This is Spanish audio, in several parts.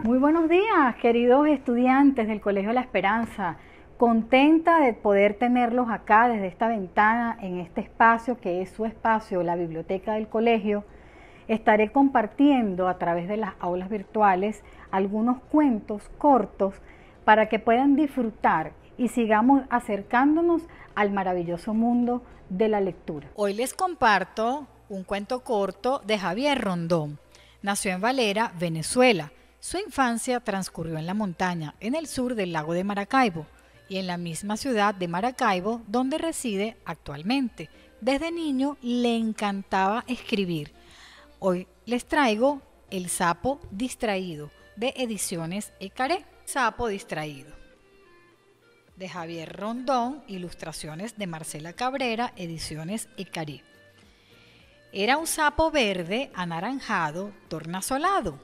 Muy buenos días, queridos estudiantes del Colegio La Esperanza. Contenta de poder tenerlos acá desde esta ventana, en este espacio que es su espacio, la biblioteca del colegio. Estaré compartiendo a través de las aulas virtuales algunos cuentos cortos para que puedan disfrutar y sigamos acercándonos al maravilloso mundo de la lectura. Hoy les comparto un cuento corto de Javier Rondón. Nació en Valera, Venezuela. Su infancia transcurrió en la montaña, en el sur del lago de Maracaibo y en la misma ciudad de Maracaibo donde reside actualmente. Desde niño le encantaba escribir. Hoy les traigo El sapo distraído de Ediciones Ecaré. Sapo distraído de Javier Rondón, ilustraciones de Marcela Cabrera, Ediciones Ecaré. Era un sapo verde, anaranjado, tornasolado.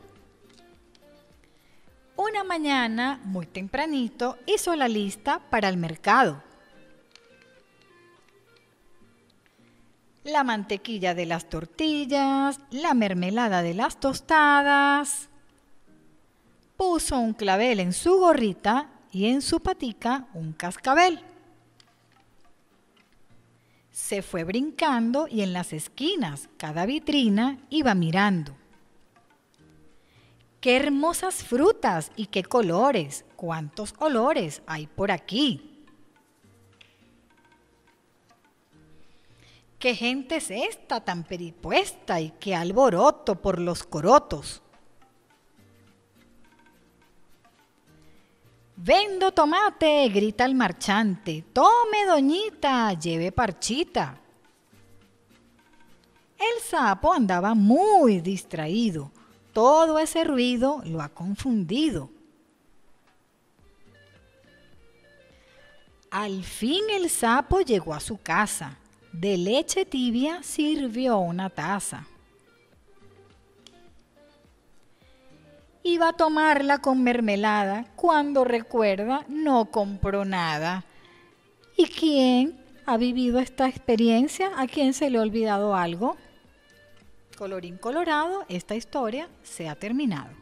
Una mañana, muy tempranito, hizo la lista para el mercado. La mantequilla de las tortillas, la mermelada de las tostadas. Puso un clavel en su gorrita y en su patica un cascabel. Se fue brincando y en las esquinas, cada vitrina, iba mirando. ¡Qué hermosas frutas y qué colores! ¡Cuántos olores hay por aquí! ¡Qué gente es esta tan peripuesta y qué alboroto por los corotos! ¡Vendo tomate!, grita el marchante. ¡Tome, doñita, lleve parchita! El sapo andaba muy distraído. Todo ese ruido lo ha confundido. Al fin el sapo llegó a su casa. De leche tibia sirvió una taza. Iba a tomarla con mermelada cuando recuerda no compró nada. ¿Y quién ha vivido esta experiencia? ¿A quién se le ha olvidado algo? Colorín colorado, esta historia se ha terminado.